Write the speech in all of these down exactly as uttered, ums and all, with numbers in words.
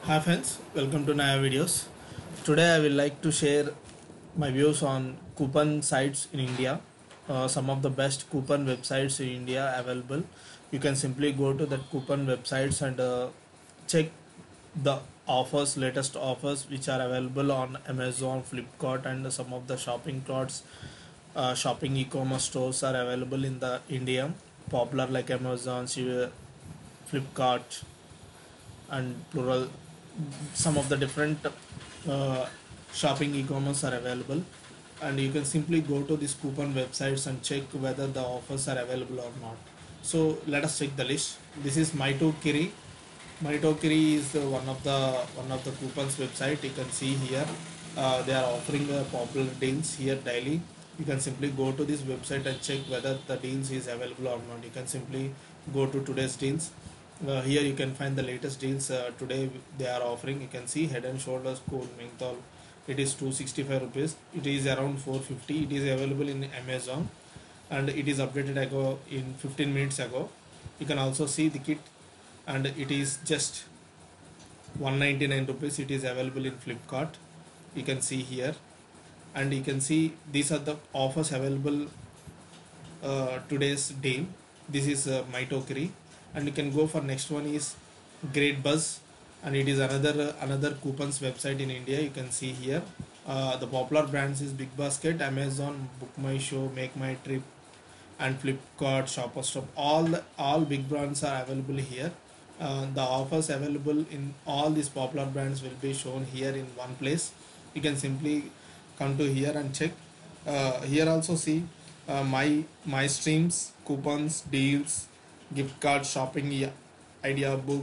Hi friends, welcome to Naya Videos. Today I will like to share my views on coupon sites in India. Uh, some of the best coupon websites in India available. You can simply go to that coupon websites and uh, check the offers, latest offers which are available on Amazon, Flipkart, and some of the shopping carts. Uh, shopping e-commerce stores are available in the India, popular like Amazon, Flipkart, and plural. Some of the different uh, shopping e-commerce are available, and you can simply go to these coupon websites and check whether the offers are available or not. So let us check the list. This is Mytokiri. Mytokiri is uh, one of the one of the coupons website. You can see here uh, they are offering uh, popular deals here daily. You can simply go to this website and check whether the deals is available or not. You can simply go to today's deals. Uh, here you can find the latest deals uh, today they are offering. You can see Head and Shoulders Cool Menthol. It is two hundred sixty-five rupees. It is around four hundred fifty. It is available in Amazon, and it is updated ago in fifteen minutes ago. You can also see the kit, and it is just one hundred ninety-nine rupees. It is available in Flipkart. You can see here, and you can see these are the offers available uh, today's deal. This is uh, Mytokiri, and you can go for next one is Great Buzz, and it is another uh, another coupons website in India. You can see here uh, the popular brands is Big Basket, Amazon, Book My Show, Make My Trip, and Flipkart, Shopper Stop. All the, all big brands are available here. Uh, the offers available in all these popular brands will be shown here in one place. You can simply come to here and check. Uh, here also see uh, my my streams, coupons, deals, gift card, shopping idea book.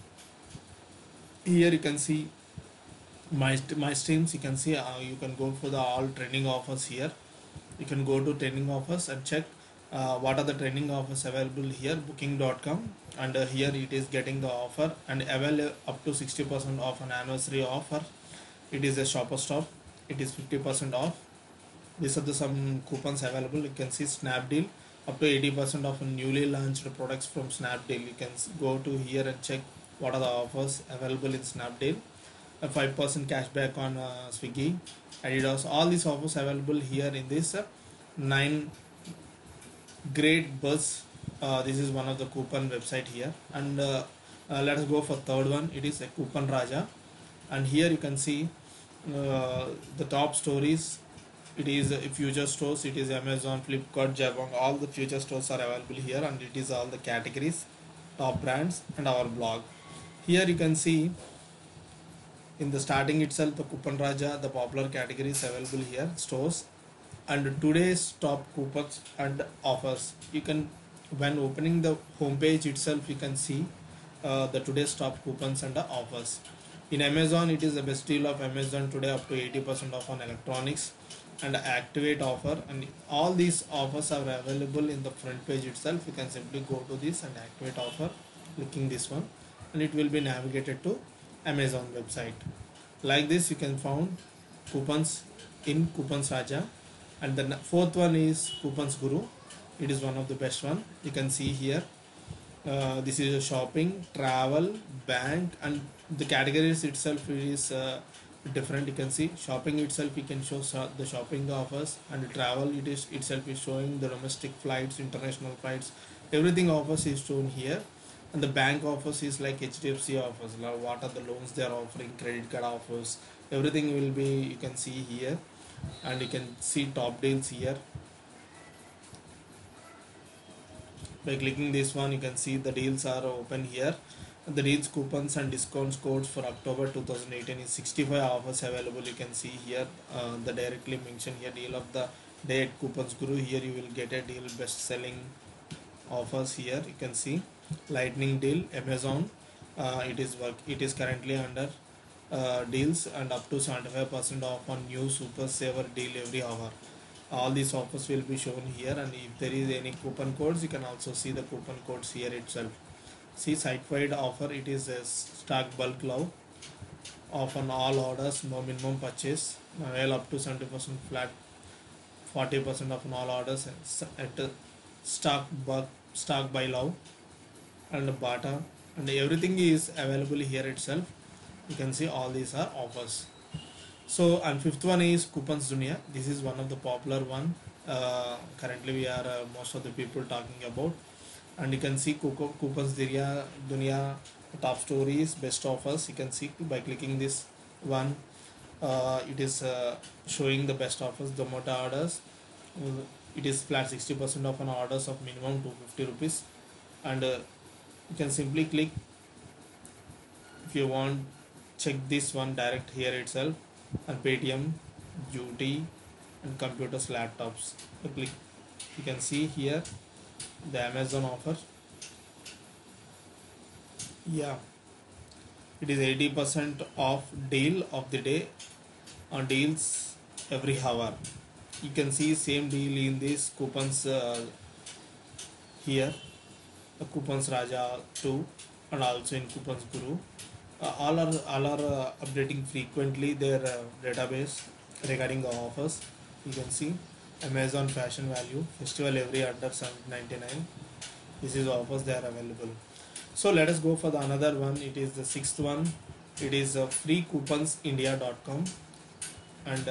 Here you can see my my streams. You can see uh, you can go for the all trending offers here. You can go to trending offers and check uh, what are the trending offers available here. Booking dot com, and uh, here it is getting the offer and available up to sixty percent off an anniversary offer. It is a Shopper Stop. It is fifty percent off. These are the some coupons available. You can see Snapdeal up to eighty percent of newly launched products from Snapdeal. You can go to here and check what are the offers available in Snapdeal. A five percent cashback on uh, Swiggy, Adidas. All these offers available here in this uh, nine Great Buzz. Uh, this is one of the coupon website here, and uh, uh, let us go for third one. It is a Coupon Raja, and here you can see uh, the top stories. It is uh, future stores. It is Amazon, Flipkart, Jabong. All the future stores are available here, and it is all the categories, top brands, and our blog. Here you can see in the starting itself the Coupon Raja, the popular categories available here, stores, and today's top coupons and offers. You can, when opening the home page itself, you can see uh, the today's top coupons and the offers. In Amazon, it is the best deal of Amazon today, up to eighty percent off on electronics and activate offer, and all these offers are available in the front page itself. You can simply go to this and activate offer, clicking this one, and it will be navigated to Amazon website. Like this you can found coupons in Coupons Raja, and the fourth one is Coupons Guru. It is one of the best one. You can see here uh, this is a shopping, travel, bank, and the categories itself is uh, different. You can see shopping itself, you can show the shopping offers, and travel it is itself is showing the domestic flights, international flights, everything offers is shown here. And the bank offers is like H D F C offers, what are the loans they are offering, credit card offers, everything will be, you can see here, and you can see top deals here. By clicking this one, you can see the deals are open here. The deals, coupons, and discounts codes for October two thousand eighteen is sixty-five offers available. You can see here uh, the directly mentioned here deal of the day at Coupons Guru. Here you will get a deal best selling offers. Here you can see lightning deal, Amazon. Uh, it is work it is currently under uh, deals, and up to seventy-five percent off on new super saver deal every hour. All these offers will be shown here, and if there is any coupon codes, you can also see the coupon codes here itself. See site-wide offer, it is a stock bulk love off on all orders, no minimum purchase, avail up to seventy percent flat, forty percent of all orders at stock bulk, stock buy love, and Bata, and everything is available here itself. You can see all these are offers. So, and fifth one is Coupons Dunia. This is one of the popular one. Uh, currently, we are uh, most of the people talking about, and you can see Coupo- Coupons Dunia, Dunia top stories, best offers. You can see by clicking this one, uh, it is uh, showing the best offers, the Zomato orders. Uh, it is flat sixty percent of an orders of minimum two hundred fifty rupees, and uh, you can simply click if you want. Check this one direct here itself, and Paytm, U T, and computers, laptops. You click, you can see here the Amazon offer. Yeah, it is eighty percent off deal of the day on deals every hour. You can see same deal in these coupons uh, here, the coupons Raja two, and also in coupons Guru. Uh, all are all are uh, updating frequently their uh, database regarding the offers. You can see Amazon Fashion Value Festival every under seven ninety-nine. This is offers they are available. So let us go for the another one. It is the sixth one. It is uh, free coupons india dot com and uh,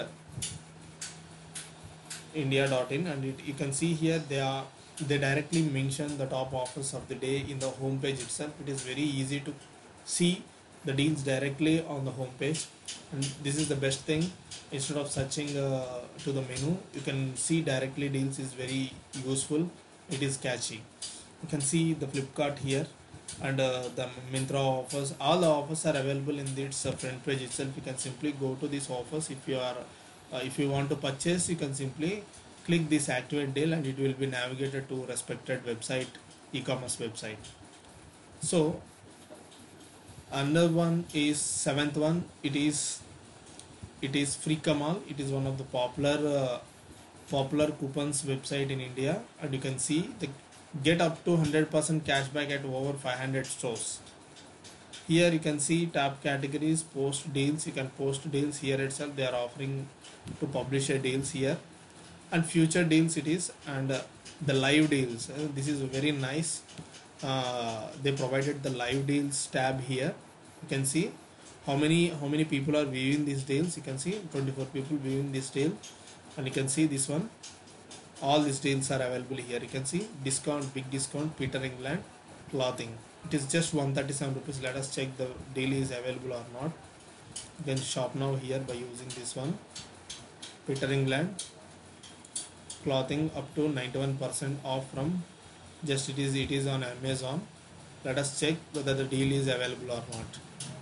india dot in, and it, you can see here they are they directly mention the top offers of the day in the home page itself. It is very easy to see the deals directly on the home page, and this is the best thing. Instead of searching uh, to the menu, you can see directly deals is very useful. It is catchy. You can see the Flipkart here, and uh, the Myntra offers. All the offers are available in this uh, front page itself. You can simply go to these offers. If you are uh, if you want to purchase, you can simply click this activate deal, and it will be navigated to respected website, e-commerce website. So another one is seventh one. It is it is Free Kamal. It is one of the popular uh, popular coupons website in India, and you can see the get up to one hundred percent cashback at over five hundred stores. Here you can see tab categories, post deals. You can post deals here itself. They are offering to publish a deals here, and future deals it is, and uh, the live deals. Uh, this is very nice. Uh, they provided the live deals tab here. You can see how many how many people are viewing these deals. You can see twenty-four people viewing this deal, and you can see this one. All these deals are available here. You can see discount, big discount, Peter England clothing. It is just one hundred thirty-seven rupees. Let us check the deal is available or not. You can shop now here by using this one. Peter England clothing up to ninety-one percent off from just it is it is on Amazon. Let us check whether the deal is available or not.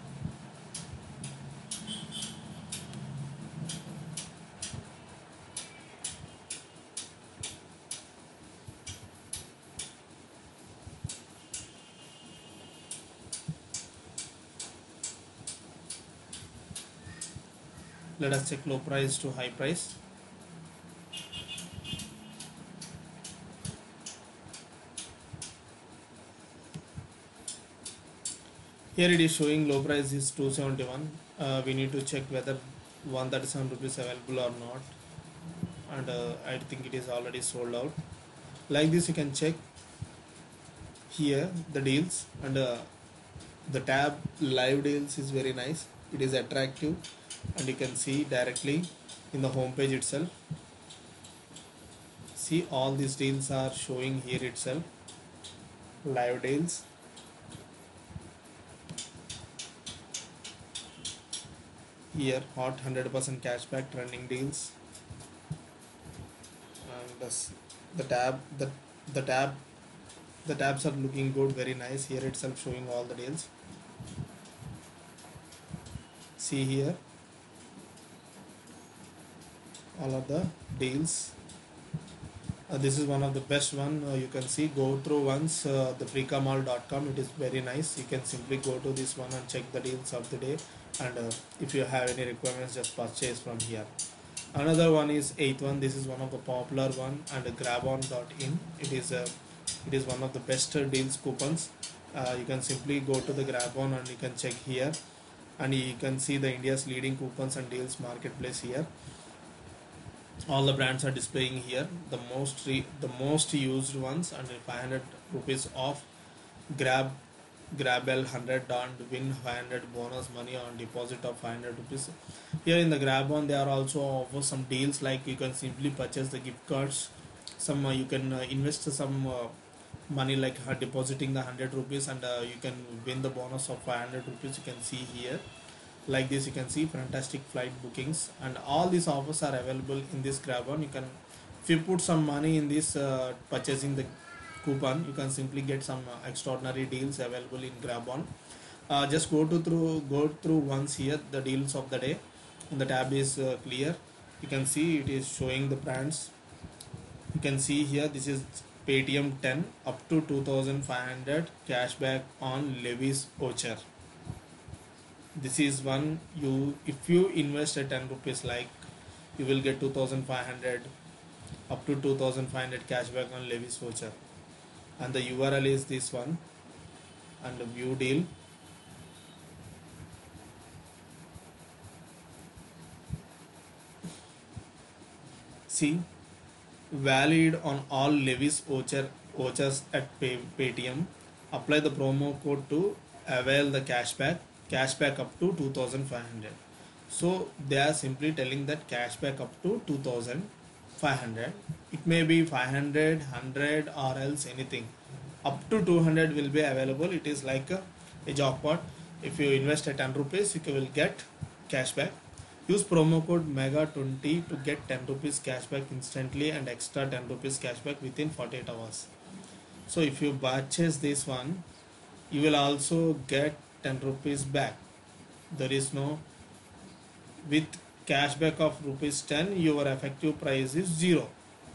Let us check low price to high price. Here it is showing low price is two seventy-one. Uh, we need to check whether one hundred thirty-seven rupees available or not, and uh, I think it is already sold out. Like this, you can check here the deals, and uh, the tab live deals is very nice. It is attractive, and you can see directly in the home page itself. See, all these deals are showing here itself. Live deals. Here hot one hundred percent cashback trending deals, and this, the tab the the tab the tabs are looking good, very nice. Here itself showing all the deals. See here all of the deals. Uh, this is one of the best one. Uh, you can see, go through once uh, the free kamal dot com. It is very nice. You can simply go to this one and check the deals of the day, and uh, if you have any requirements, just purchase from here. Another one is eighth one. This is one of the popular one, and uh, grabon dot in. It is a uh, it is one of the best uh, deals coupons. Uh, you can simply go to the grabon and you can check here, and you can see the India's leading coupons and deals marketplace here. All the brands are displaying here the most re the most used ones, and five hundred rupees off grab grab L one hundred and win five hundred bonus money on deposit of five hundred rupees. Here in the grab on, they are also offer some deals, like you can simply purchase the gift cards, some uh, you can uh, invest some uh, money, like uh, depositing the one hundred rupees, and uh, you can win the bonus of five hundred rupees. You can see here, like this you can see fantastic flight bookings, and all these offers are available in this grab on. You can, if you put some money in this uh, purchasing the coupon, you can simply get some uh, extraordinary deals available in grab on. Uh, just go to through go through once here the deals of the day, and the tab is uh, clear. You can see it is showing the brands. You can see here, this is Paytm ten up to two thousand five hundred cashback on Levi's voucher. This is one, you if you invest at ten rupees, like you will get two thousand five hundred up to two thousand five hundred cashback on Levi's voucher, and the U R L is this one, and the view deal. See, valid on all Levi's voucher vouchers at Pay, Paytm. Apply the promo code to avail the cashback cashback up to two thousand five hundred. So they are simply telling that cashback up to two thousand five hundred. It may be five hundred, one hundred, or else anything. Up to two hundred will be available. It is like a, a jackpot. If you invest at ten rupees, you will get cashback. Use promo code mega twenty to get ten rupees cashback instantly and extra ten rupees cashback within forty-eight hours. So if you purchase this one, you will also get ten rupees back. There is no, with cashback of rupees ten, your effective price is zero.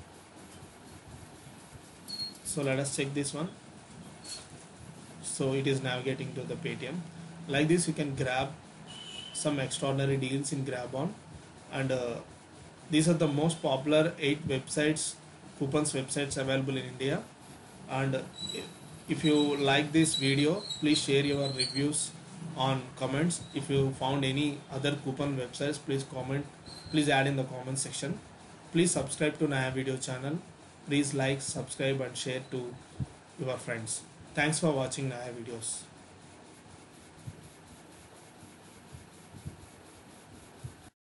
So let us check this one. So it is navigating to the Paytm. Like this, you can grab some extraordinary deals in grab on, and uh, these are the most popular eight websites, coupons websites available in India. And uh, if you like this video, please share your reviews on comments. If you found any other coupon websites, please comment, please add in the comment section. Please subscribe to Naya Video channel. Please like, subscribe and share to your friends. Thanks for watching Naya Videos.